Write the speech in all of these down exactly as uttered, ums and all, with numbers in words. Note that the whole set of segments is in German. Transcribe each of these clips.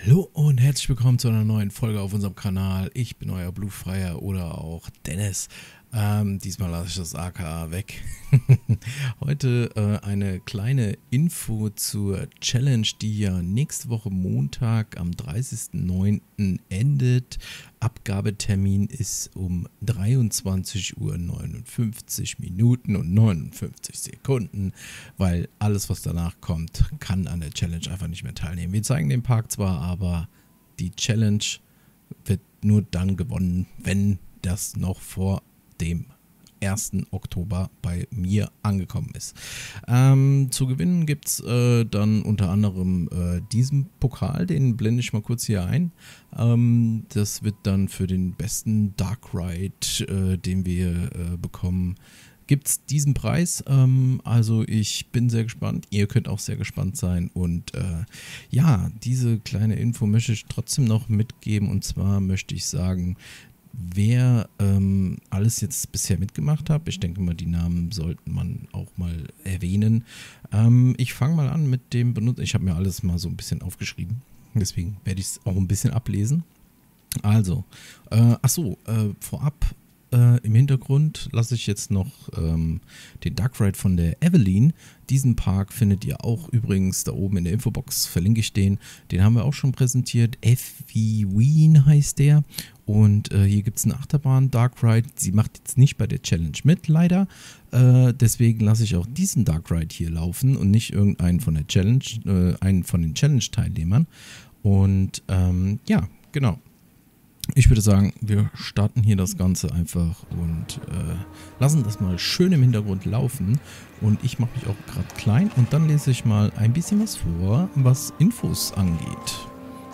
Hallo und herzlich willkommen zu einer neuen Folge auf unserem Kanal. Ich bin euer Blutfreier oder auch Dennis. Ähm, diesmal lasse ich das A K A weg. Heute äh, eine kleine Info zur Challenge, die ja nächste Woche Montag am dreißigsten neunten endet. Abgabetermin ist um dreiundzwanzig Uhr neunundfünfzig Minuten und neunundfünfzig Sekunden, weil alles, was danach kommt, kann an der Challenge einfach nicht mehr teilnehmen. Wir zeigen den Park zwar, aber die Challenge wird nur dann gewonnen, wenn das noch vor dem ersten Oktober bei mir angekommen ist. Ähm, zu gewinnen gibt es äh, dann unter anderem äh, diesen Pokal, den blende ich mal kurz hier ein. Ähm, das wird dann für den besten Dark Ride, äh, den wir äh, bekommen, gibt es diesen Preis. Ähm, also ich bin sehr gespannt, ihr könnt auch sehr gespannt sein und äh, ja, diese kleine Info möchte ich trotzdem noch mitgeben, und zwar möchte ich sagen, wer ähm, alles jetzt bisher mitgemacht hat. Ich denke mal, die Namen sollte man auch mal erwähnen. Ähm, ich fange mal an mit dem Benutzer. Ich habe mir alles mal so ein bisschen aufgeschrieben. Deswegen werde ich es auch ein bisschen ablesen. Also, äh, achso, äh, vorab äh, im Hintergrund lasse ich jetzt noch ähm, den Dark Ride von der Evelyn. Diesen Park findet ihr auch übrigens da oben in der Infobox, verlinke ich den. Den haben wir auch schon präsentiert. F wie Wien heißt der. Und äh, hier gibt es eine Achterbahn, Dark Ride. Sie macht jetzt nicht bei der Challenge mit, leider. Äh, deswegen lasse ich auch diesen Dark Ride hier laufen und nicht irgendeinen von der Challenge, äh, einen von den Challenge-Teilnehmern. Und ähm, ja, genau. Ich würde sagen, wir starten hier das Ganze einfach und äh, lassen das mal schön im Hintergrund laufen. Und ich mache mich auch gerade klein und dann lese ich mal ein bisschen was vor, was Infos angeht.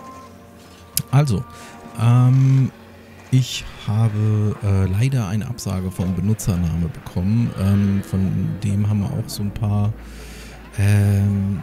Also, ähm, ich habe äh, leider eine Absage vom Benutzername bekommen. Ähm, von dem haben wir auch so ein paar ähm,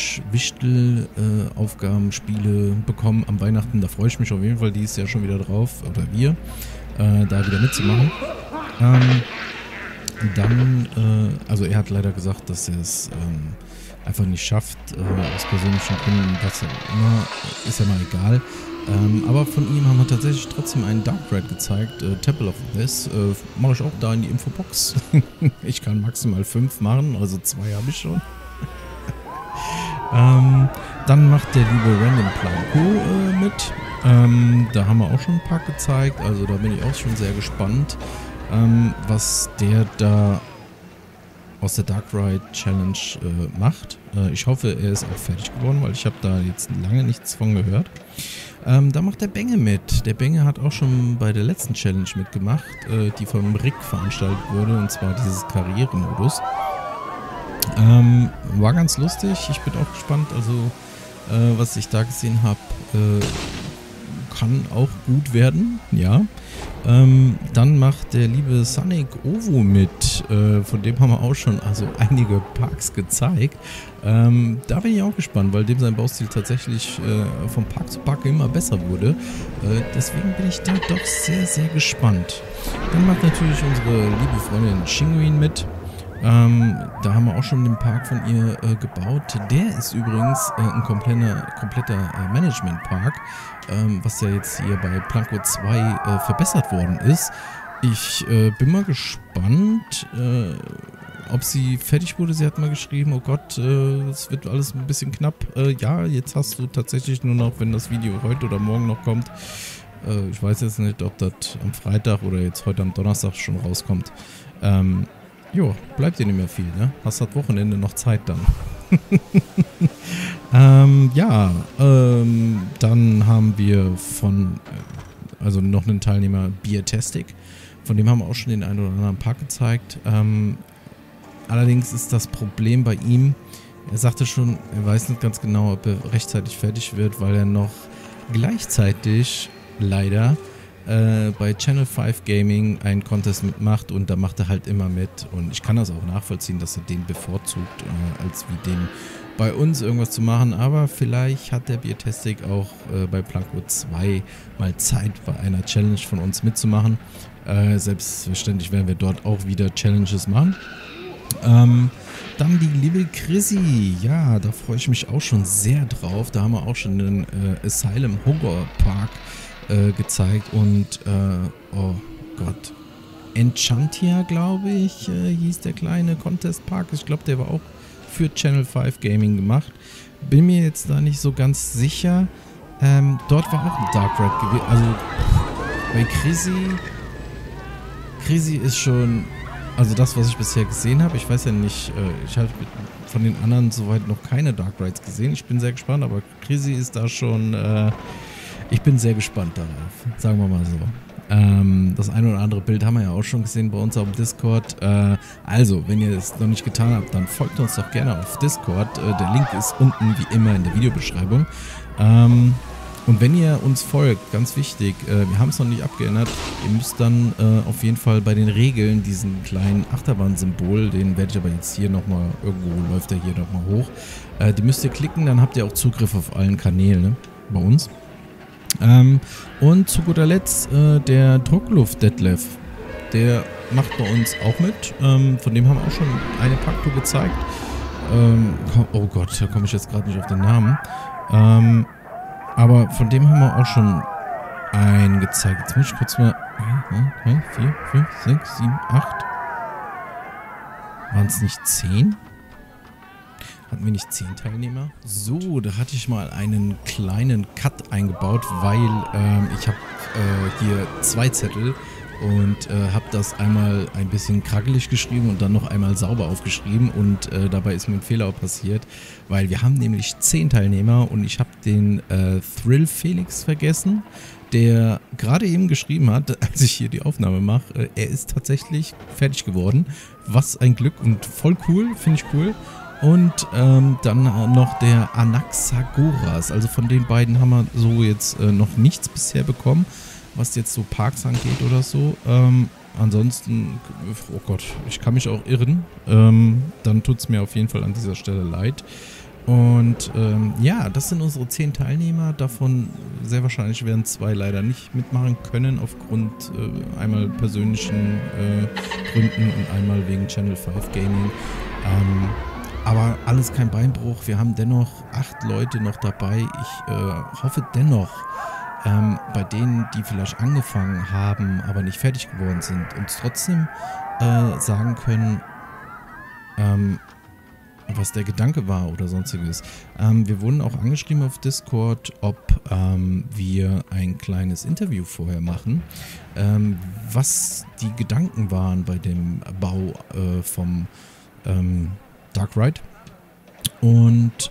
Trash-Wichtel-Aufgabenspiele äh, bekommen am Weihnachten. Da freue ich mich auf jeden Fall, die ist ja schon wieder drauf, oder wir, äh, da wieder mitzumachen. Ähm, dann, äh, also er hat leider gesagt, dass er es ähm, einfach nicht schafft, äh, aus persönlichen Gründen, was auch immer, ist ja mal egal. Ähm, aber von ihm haben wir tatsächlich trotzdem einen Dark Ride gezeigt, äh, Temple of This, äh, mache ich auch da in die Infobox. Ich kann maximal fünf machen, also zwei habe ich schon. ähm, dann macht der liebe Random Planko äh, mit, ähm, da haben wir auch schon ein paar gezeigt, also da bin ich auch schon sehr gespannt, ähm, was der da aus der Dark Ride Challenge äh, macht. Äh, ich hoffe, er ist auch fertig geworden, weil ich habe da jetzt lange nichts von gehört. Ähm, da macht der Benge mit. Der Benge hat auch schon bei der letzten Challenge mitgemacht, äh, die vom Rick veranstaltet wurde, und zwar dieses Karrieremodus. Ähm, war ganz lustig. Ich bin auch gespannt. Also, äh, was ich da gesehen habe, äh, kann auch gut werden. Ja. Ähm, dann macht der liebe Sonic Ovo mit, äh, von dem haben wir auch schon also einige Parks gezeigt. Ähm, da bin ich auch gespannt, weil dem sein Baustil tatsächlich äh, vom Park zu Park immer besser wurde. Äh, deswegen bin ich da doch sehr, sehr gespannt. Dann macht natürlich unsere liebe Freundin Shinguin mit. Ähm, da haben wir auch schon den Park von ihr äh, gebaut. Der ist übrigens äh, ein kompletter, kompletter äh, Management-Park, ähm, was ja jetzt hier bei Planko zwei äh, verbessert worden ist. Ich äh, bin mal gespannt, äh, ob sie fertig wurde. Sie hat mal geschrieben, oh Gott, äh, es wird alles ein bisschen knapp. Äh, ja, jetzt hast du tatsächlich nur noch, wenn das Video heute oder morgen noch kommt, äh, ich weiß jetzt nicht, ob das am Freitag oder jetzt heute am Donnerstag schon rauskommt, ähm, jo, bleibt dir nicht mehr viel, ne? Hast das Wochenende noch Zeit dann. ähm, ja, ähm, dann haben wir von, also noch einen Teilnehmer, Beertastic. Von dem haben wir auch schon den einen oder anderen Park gezeigt. Ähm, allerdings ist das Problem bei ihm, er sagte schon, er weiß nicht ganz genau, ob er rechtzeitig fertig wird, weil er noch gleichzeitig leider Äh, bei Channel fünf Gaming einen Contest mitmacht, und da macht er halt immer mit, und ich kann das auch nachvollziehen, dass er den bevorzugt, äh, als wie den bei uns irgendwas zu machen, aber vielleicht hat der Beertastic auch äh, bei Planko zwei mal Zeit, bei einer Challenge von uns mitzumachen. Äh, selbstverständlich werden wir dort auch wieder Challenges machen. Ähm, Dann die liebe Chrissy. Ja, da freue ich mich auch schon sehr drauf. Da haben wir auch schon den äh, Asylum Horror Park äh, gezeigt. Und, äh, oh Gott, Enchantia, glaube ich, äh, hieß der kleine Contest Park. Ich glaube, der war auch für Channel fünf Gaming gemacht. Bin mir jetzt da nicht so ganz sicher. Ähm, dort war auch ein Dark Ride gewesen. Also bei Chrissy. Chrissy ist schon. Also das, was ich bisher gesehen habe. Ich weiß ja nicht. Äh, ich habe von den anderen soweit noch keine Dark Rides gesehen. Ich bin sehr gespannt. Aber Chrissy ist da schon. Äh, ich bin sehr gespannt darauf. Sagen wir mal so. Ähm, das eine oder andere Bild haben wir ja auch schon gesehen bei uns auf dem Discord. Äh, also, wenn ihr es noch nicht getan habt, dann folgt uns doch gerne auf Discord. Äh, der Link ist unten wie immer in der Videobeschreibung. Ähm, und wenn ihr uns folgt, ganz wichtig, äh, wir haben es noch nicht abgeändert, ihr müsst dann äh, auf jeden Fall bei den Regeln diesen kleinen Achterbahn-Symbol, den werde ich aber jetzt hier nochmal, irgendwo läuft er hier nochmal hoch, äh, die müsst ihr klicken, dann habt ihr auch Zugriff auf allen Kanälen, ne, bei uns. Ähm, und zu guter Letzt äh, der Druckluft-Detlef, der macht bei uns auch mit, ähm, von dem haben wir auch schon eine Packtour gezeigt. Ähm, oh Gott, da komme ich jetzt gerade nicht auf den Namen. Ähm, aber von dem haben wir auch schon einen gezeigt. Jetzt muss ich kurz mal drei, vier, fünf, sechs, sieben, acht. Waren es nicht zehn? Hatten wir nicht zehn Teilnehmer? So, da hatte ich mal einen kleinen Cut eingebaut, weil ähm, ich habe äh, hier zwei Zettel und äh, habe das einmal ein bisschen krackelig geschrieben und dann noch einmal sauber aufgeschrieben und äh, dabei ist mir ein Fehler auch passiert, weil wir haben nämlich zehn Teilnehmer und ich habe den äh, Thrill Felix vergessen, der gerade eben geschrieben hat, als ich hier die Aufnahme mache, äh, er ist tatsächlich fertig geworden. Was ein Glück und voll cool, finde ich cool. Und ähm, dann noch der Anaxagoras. Also von den beiden haben wir so jetzt äh, noch nichts bisher bekommen, was jetzt so Parks angeht oder so. Ähm, ansonsten, oh Gott, ich kann mich auch irren. Ähm, dann tut es mir auf jeden Fall an dieser Stelle leid. Und ähm, ja, das sind unsere zehn Teilnehmer. Davon sehr wahrscheinlich werden zwei leider nicht mitmachen können, aufgrund äh, einmal persönlichen äh, Gründen und einmal wegen Channel fünf Gaming. Ähm, Aber alles kein Beinbruch. Wir haben dennoch acht Leute noch dabei. Ich äh, hoffe dennoch, ähm, bei denen, die vielleicht angefangen haben, aber nicht fertig geworden sind, uns trotzdem äh, sagen können, ähm, was der Gedanke war oder sonstiges. Ähm, wir wurden auch angeschrieben auf Discord, ob ähm, wir ein kleines Interview vorher machen, ähm, was die Gedanken waren bei dem Bau äh, vom ähm, Dark Ride. Und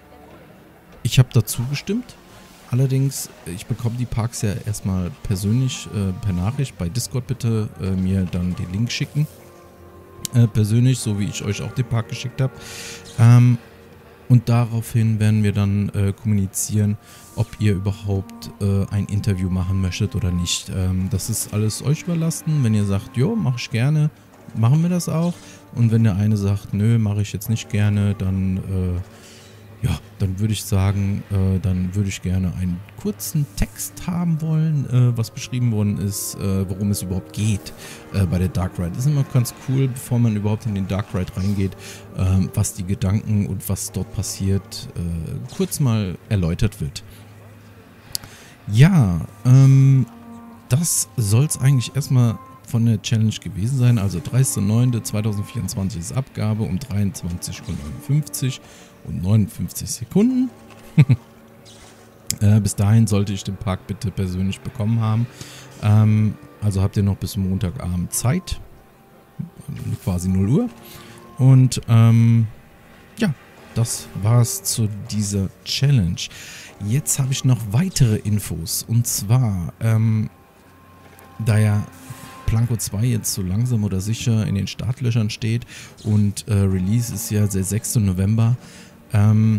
ich habe dazu gestimmt. Allerdings, ich bekomme die Parks ja erstmal persönlich äh, per Nachricht. Bei Discord bitte äh, mir dann den Link schicken. Äh, persönlich, so wie ich euch auch den Park geschickt habe. Ähm, und daraufhin werden wir dann äh, kommunizieren, ob ihr überhaupt äh, ein Interview machen möchtet oder nicht. Ähm, das ist alles euch überlassen. Wenn ihr sagt, jo, mache ich gerne, machen wir das auch. Und wenn der eine sagt, nö, mache ich jetzt nicht gerne, dann, äh, ja, dann würde ich sagen, äh, dann würde ich gerne einen kurzen Text haben wollen, äh, was beschrieben worden ist, äh, worum es überhaupt geht äh, bei der Dark Ride. Das ist immer ganz cool, bevor man überhaupt in den Dark Ride reingeht, äh, was die Gedanken und was dort passiert, äh, kurz mal erläutert wird. Ja, ähm, das soll es eigentlich erstmal von der Challenge gewesen sein. Also dreißigster neunter zweitausendvierundzwanzig ist Abgabe um dreiundzwanzig Uhr neunundfünfzig und neunundfünfzig Sekunden. äh, bis dahin sollte ich den Park bitte persönlich bekommen haben. Ähm, also habt ihr noch bis Montagabend Zeit. Quasi null Uhr. Und ähm, ja, das war's zu dieser Challenge. Jetzt habe ich noch weitere Infos. Und zwar, ähm, da ja Planco zwei jetzt so langsam oder sicher in den Startlöchern steht und äh, Release ist ja der sechster November, ähm,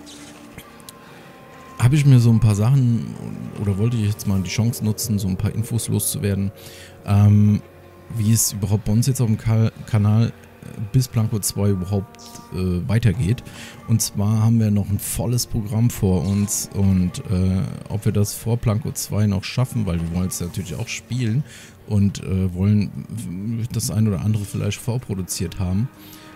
habe ich mir so ein paar Sachen oder wollte ich jetzt mal die Chance nutzen, so ein paar Infos loszuwerden, ähm, wie es überhaupt bei uns jetzt auf dem Ka- Kanal bis Planco zwei überhaupt äh, weitergeht. Und zwar haben wir noch ein volles Programm vor uns und äh, ob wir das vor Planco zwei noch schaffen, weil wir wollen es natürlich auch spielen und äh, wollen das ein oder andere vielleicht vorproduziert haben.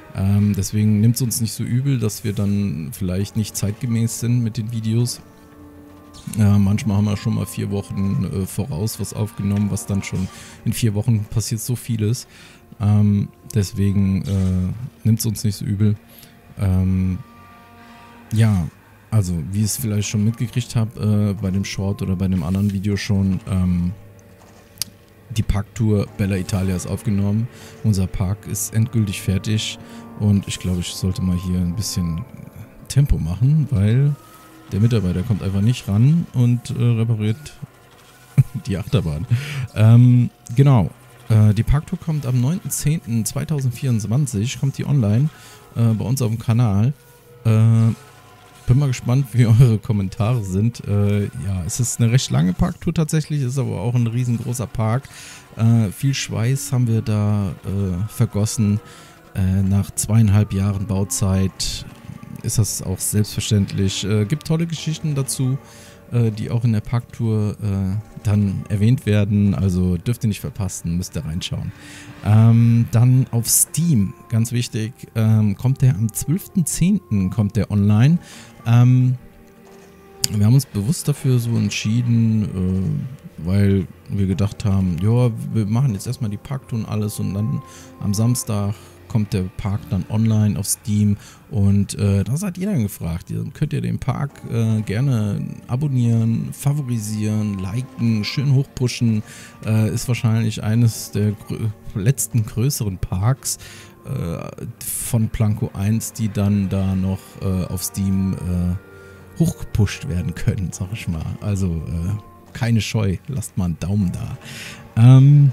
Ähm, deswegen nimmt es uns nicht so übel, dass wir dann vielleicht nicht zeitgemäß sind mit den Videos. Äh, manchmal haben wir schon mal vier Wochen äh, voraus was aufgenommen, was dann schon in vier Wochen passiert so vieles. Ähm, deswegen äh, nimmt es uns nicht so übel. Ähm, ja, also wie ich es vielleicht schon mitgekriegt habe, äh, bei dem Short oder bei dem anderen Video schon, ähm, die Parktour Bella Italia ist aufgenommen. Unser Park ist endgültig fertig und ich glaube, ich sollte mal hier ein bisschen Tempo machen, weil der Mitarbeiter kommt einfach nicht ran und äh, repariert die Achterbahn. Ähm, genau, äh, die Parktour kommt am neunten zehnten zweitausendvierundzwanzig, kommt die online äh, bei uns auf dem Kanal. Äh, bin mal gespannt, wie eure Kommentare sind. Äh, ja, es ist eine recht lange Parktour tatsächlich, ist aber auch ein riesengroßer Park. Äh, viel Schweiß haben wir da äh, vergossen. Äh, nach zweieinhalb Jahren Bauzeit ist das auch selbstverständlich. Äh, gibt tolle Geschichten dazu, äh, die auch in der Parktour äh, dann erwähnt werden. Also dürft ihr nicht verpassen, müsst ihr reinschauen. Ähm, dann auf Steam, ganz wichtig, ähm, kommt der am zwölften zehnten kommt der online. Ähm, wir haben uns bewusst dafür so entschieden, äh, weil wir gedacht haben, ja, wir machen jetzt erstmal die Parktour und alles und dann am Samstag kommt der Park dann online auf Steam und äh, da seid ihr dann gefragt. Dann könnt ihr den Park äh, gerne abonnieren, favorisieren, liken, schön hochpushen. Äh, ist wahrscheinlich eines der grö letzten größeren Parks äh, von Planco eins, die dann da noch äh, auf Steam äh, hochgepusht werden können, sag ich mal. Also äh, keine Scheu, lasst mal einen Daumen da. Ähm,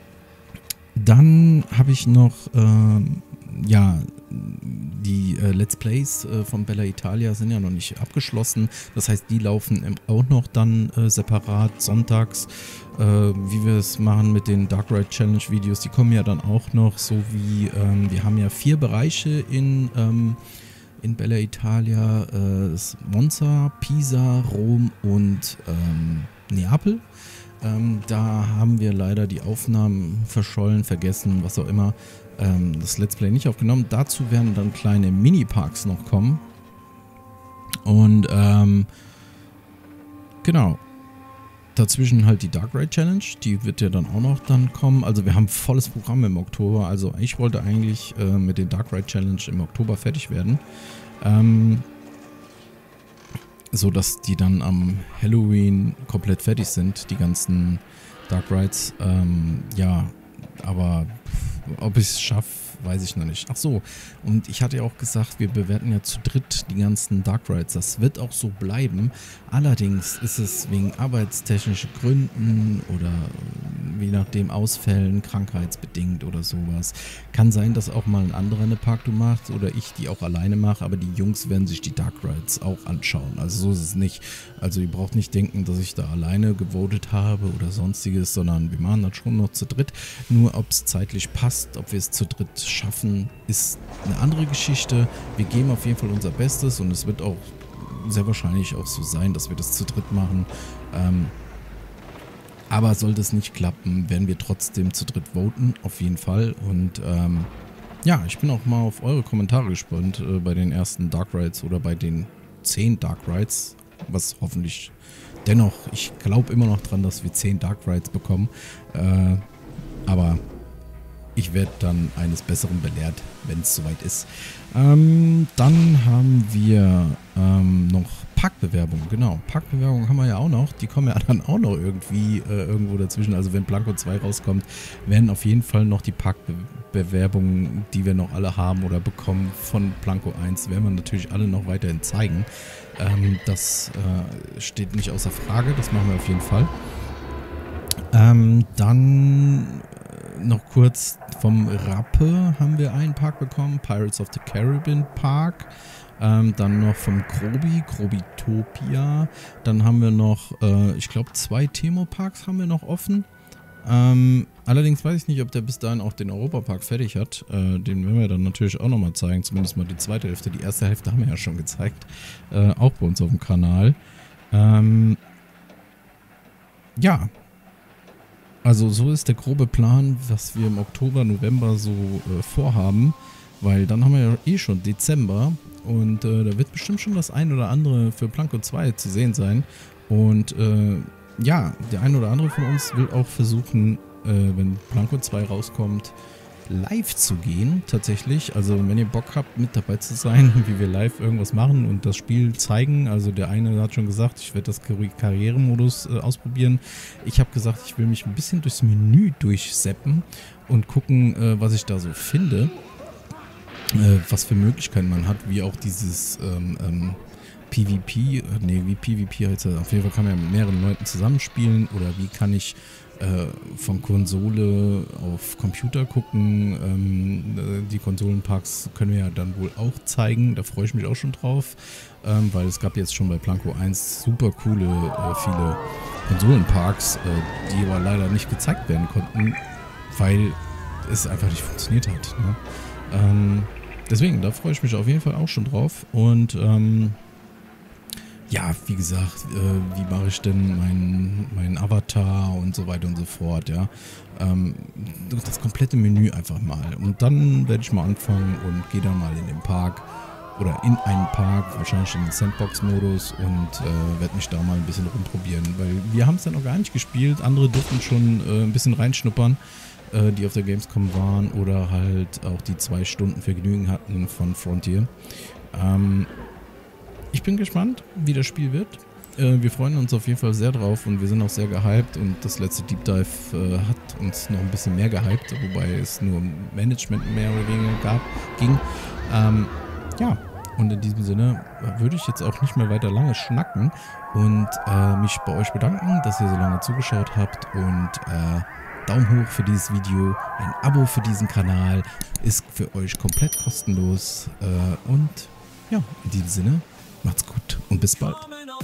Dann habe ich noch, ähm, ja, die äh, Let's Plays äh, von Bella Italia sind ja noch nicht abgeschlossen. Das heißt, die laufen im, auch noch dann äh, separat sonntags, äh, wie wir es machen mit den Dark Ride Challenge Videos. Die kommen ja dann auch noch, so wie, ähm, wir haben ja vier Bereiche in, ähm, in Bella Italia. Äh, das Monza, Pisa, Rom und ähm, Neapel. Ähm, da haben wir leider die Aufnahmen verschollen, vergessen, was auch immer, ähm, das Let's Play nicht aufgenommen. Dazu werden dann kleine Mini-Parks noch kommen. Und ähm, genau, dazwischen halt die Dark Ride Challenge, die wird ja dann auch noch dann kommen. Also wir haben volles Programm im Oktober. Also ich wollte eigentlich äh, mit den Dark Ride Challenge im Oktober fertig werden. Ähm, so dass die dann am Halloween komplett fertig sind, die ganzen Dark Rides. Ähm, ja, aber ob ich es schaffe, weiß ich noch nicht. Ach so, und ich hatte ja auch gesagt, wir bewerten ja zu dritt die ganzen Dark Rides. Das wird auch so bleiben. Allerdings ist es wegen arbeitstechnischen Gründen oder je nachdem Ausfällen, krankheitsbedingt oder sowas. Kann sein, dass auch mal ein anderer eine Parktour macht oder ich die auch alleine mache, aber die Jungs werden sich die Dark Rides auch anschauen. Also so ist es nicht. Also ihr braucht nicht denken, dass ich da alleine gewotet habe oder sonstiges, sondern wir machen das schon noch zu dritt. Nur ob es zeitlich passt, ob wir es zu dritt schaffen, ist eine andere Geschichte. Wir geben auf jeden Fall unser Bestes und es wird auch sehr wahrscheinlich auch so sein, dass wir das zu dritt machen. Ähm, aber sollte es nicht klappen, werden wir trotzdem zu dritt voten, auf jeden Fall. Und ähm, ja, ich bin auch mal auf eure Kommentare gespannt äh, bei den ersten Dark Rides oder bei den zehn Dark Rides, was hoffentlich dennoch, ich glaube immer noch dran, dass wir zehn Dark Rides bekommen. Äh, aber ich werde dann eines Besseren belehrt, wenn es soweit ist. Ähm, dann haben wir ähm, noch Parkbewerbung. Genau, Parkbewerbung haben wir ja auch noch. Die kommen ja dann auch noch irgendwie äh, irgendwo dazwischen. Also wenn Planco zwei rauskommt, werden auf jeden Fall noch die Parkbewerbungen, die wir noch alle haben oder bekommen von Planco eins, werden wir natürlich alle noch weiterhin zeigen. Ähm, das äh, steht nicht außer Frage. Das machen wir auf jeden Fall. Ähm, dann noch kurz vom Rappe haben wir einen Park bekommen, Pirates of the Caribbean Park. Ähm, dann noch vom Grobi, Grobitopia. Dann haben wir noch, äh, ich glaube, zwei Themo-Parks haben wir noch offen. Ähm, allerdings weiß ich nicht, ob der bis dahin auch den Europapark fertig hat. Äh, den werden wir dann natürlich auch nochmal zeigen, zumindest mal die zweite Hälfte. Die erste Hälfte haben wir ja schon gezeigt, äh, auch bei uns auf dem Kanal. Ähm, ja, also so ist der grobe Plan, was wir im Oktober, November so äh, vorhaben. weil dann haben wir ja eh schon Dezember und äh, da wird bestimmt schon das ein oder andere für Planco zwei zu sehen sein. Und äh, ja, der ein oder andere von uns will auch versuchen, äh, wenn Planco zwei rauskommt, live zu gehen, tatsächlich. Also wenn ihr Bock habt, mit dabei zu sein, wie wir live irgendwas machen und das Spiel zeigen. Also der eine hat schon gesagt, ich werde das Karrieremodus äh, ausprobieren. Ich habe gesagt, ich will mich ein bisschen durchs Menü durchseppen und gucken, äh, was ich da so finde. Äh, was für Möglichkeiten man hat, wie auch dieses ähm, ähm, PvP, nee, wie PvP heißt das? Auf jeden Fall kann man ja mit mehreren Leuten zusammenspielen oder wie kann ich äh, von Konsole auf Computer gucken. Ähm, die Konsolenparks können wir ja dann wohl auch zeigen, da freue ich mich auch schon drauf, ähm, weil es gab jetzt schon bei Planco eins super coole, äh, viele Konsolenparks, äh, die aber leider nicht gezeigt werden konnten, weil es einfach nicht funktioniert hat. Ne? Ähm, deswegen, da freue ich mich auf jeden Fall auch schon drauf und ähm, ja, wie gesagt, äh, wie mache ich denn meinen mein Avatar und so weiter und so fort, ja. Ähm, das komplette Menü einfach mal. Und dann werde ich mal anfangen und gehe dann mal in den Park oder in einen Park, wahrscheinlich in den Sandbox-Modus und äh, werde mich da mal ein bisschen rumprobieren, weil wir haben es ja noch gar nicht gespielt. Andere durften schon äh, ein bisschen reinschnuppern, äh, die auf der Gamescom waren oder halt auch die zwei Stunden Vergnügen hatten von Frontier. Ähm, Ich bin gespannt, wie das Spiel wird. Äh, wir freuen uns auf jeden Fall sehr drauf und wir sind auch sehr gehypt und das letzte Deep Dive äh, hat uns noch ein bisschen mehr gehypt, wobei es nur um Management mehr oder weniger gab, ging. Ähm, ja, und in diesem Sinne würde ich jetzt auch nicht mehr weiter lange schnacken und äh, mich bei euch bedanken, dass ihr so lange zugeschaut habt und äh, Daumen hoch für dieses Video, ein Abo für diesen Kanal ist für euch komplett kostenlos äh, und ja, in diesem Sinne, macht's gut und bis bald.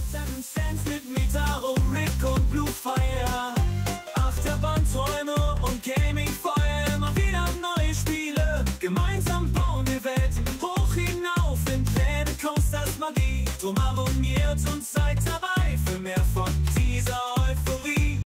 Achterbahnträume und Gaming-Feuer, immer wieder neue Spiele. Gemeinsam bauen wir Welten hoch hinauf in Planet Coasters Magie. Drum abonniert und seid dabei für mehr von